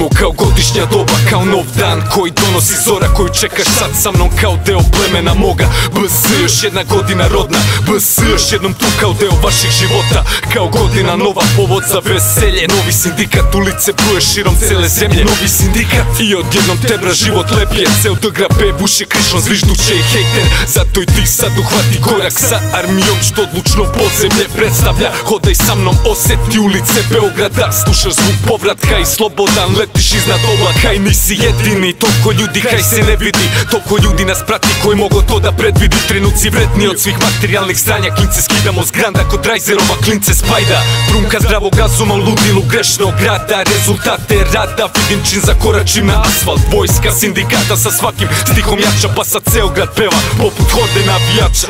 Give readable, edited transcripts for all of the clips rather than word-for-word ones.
Živimo kao godišnja doba, kao nov dan koji donosi zora, koju čekaš sad sa mnom kao deo plemena moga. BS, još jedna godina rodna, BS, još jednom tu kao deo vaših života. Kao godina nova, povod za veselje, novi sindikat, ulice bruje širom cele zemlje. Novi sindikat i odjednom tebra život lepje. Ceo DGB buše krišom zvižduće i hejter. Zato i ti sad uhvati korak sa armijom što odlučno podzemlje predstavlja. Hodaj sa mnom, oseti ulice Beograda, slušaš zvuk povratka i slobodan letiš iznad oblaka. I nisi jedini, toliko ljudi kaj se ne vidi, toliko ljudi nas prati koji mogo to da predvidi. Trenuci vredni od svih materijalnih stranja, klince skidamo s granda kod Rajzerova, klince Spajda. Prumka zdravog razuma u ludilu grešnog grada, rezultate rada vidim čim zakoračim na asfalt. Vojska sindikata sa svakim stihom jača, pa sad ceo grad peva poput horde navijača.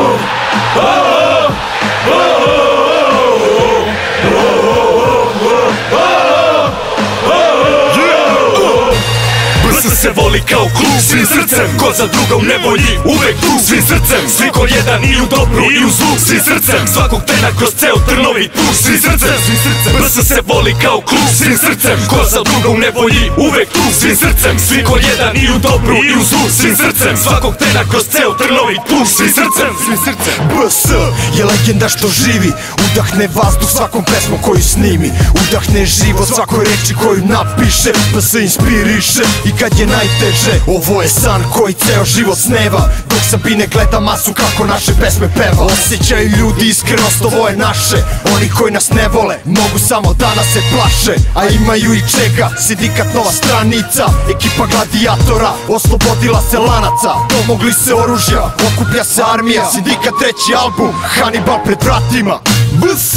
BS se voli kao klub, svim srcem, ko za druga u nevolji, uvek tu, svim srcem, svi ko jedan i u dobru i u zlu, svim srcem, svakog trena kroz ceo trnovit put, svim srcem, BS se voli kao klub, svim srcem, ko za druga u nevolji, uvek tu, svim srcem, svi ko jedan i u dobru i u zlu, svim srcem, svakog trena kroz ceo trnovit put, svim srcem. BS je legenda što živi, udahne vazduh svakom pesmom koju snimi, udahne život svakoj reči koju napiše. BS inspiriše i kad je najteže, ovo je san koji ceo život sneva, dok Sabine gleda masu kako naše pesme peva. Osjećaju ljudi iskrenost, ovo je naše, oni koji nas ne vole mogu samo da nas se plaše, a imaju i čega. Sindikat nova stranica, ekipa gladijatora, oslobodila se lanaca, domogli se oružja, okuplja se armija. Sindikat treći album, Hannibal pred vratima. BS,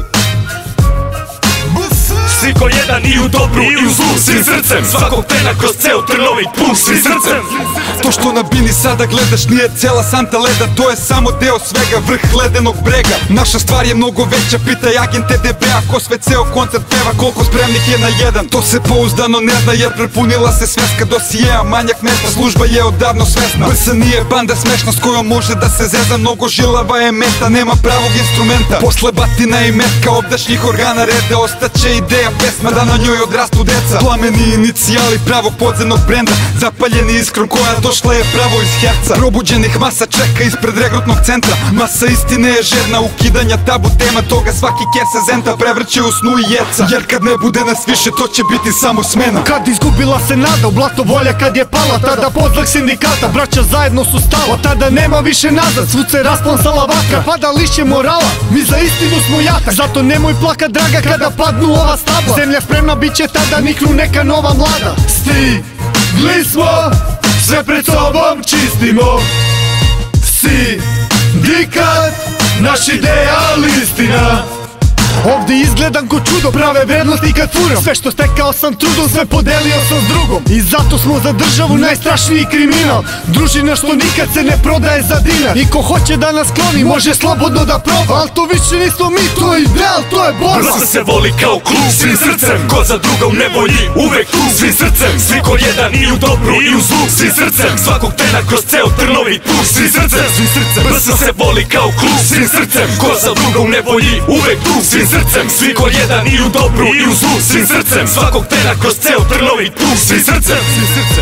svi ko jedan i u dobru i u zlu, svim srcem, svakog trena kroz ceo trnovit put, svim srcem. To što na bini sada gledaš nije cela santa leda, to je samo deo svega, vrh ledenog brega. Naša stvar je mnogo veća, pitaj agent TDB-a ko sve ceo koncert peva, koliko spremnik je na jedan. To se pouzdano ne zna jer prepunila se sveska dosijeja, manjak mesta, služba je odavno svesna. BS nije banda smešna s kojom može da se zeza, mnogo žilava je meta, nema pravog instrumenta. Posle batina i metka obdašnjih organa reda, ostaće ideja pesma da na njoj odrastu deca. Plameni inicijali pravog podzemnog brenda, zapaljeni iskrom koja došla je pravo iz herca. Probuđenih masa čeka ispred regrutnog centra, masa istine je žedna ukidanja tabu tema, toga svaki kese zenta prevrće u snu i jeca. Jer kad ne bude nas više to će biti samo smena. Kad izgubila se nada, u blato volja kad je pala, tada poznak sindikata, braća zajedno su stala. Od tada nema više nazad, svud se rasplansala vatra, pada lišće morala, mi za istinu smo jatak. Zato nemoj plakat draga kada padnu ova stabla, zemlja spremna bit će tada niknu neka nova mlada. Stigli smo, sve pred sobom čistimo, sindikat, naš ideal istina. Ovdje izgledam ko čudo, prave vrednosti kad furam, sve što stekao sam trudom, sve podelio sam s drugom. I zato smo za državu najstrašniji kriminal, družina što nikad se ne prodaje za dinar. I ko hoće da nas kloni može slobodno da proba, al to više nismo mi, to je ideal, to je borba. BS se voli kao klub, svim srcem, ko za druga u nevolji, uvek tu, svim srcem, svi ko jedan i u dobru i u zlu, svim srcem, svakog trena kroz ceo trnovit put, svim srcem. BS se voli kao klub, svim srcem, ko za druga u nevolji, uvek tu, svim srcem, svi ko jedan i u dobru i u zlu, svim srcem, svakog trena kroz ceo trnovit put, svim srcem.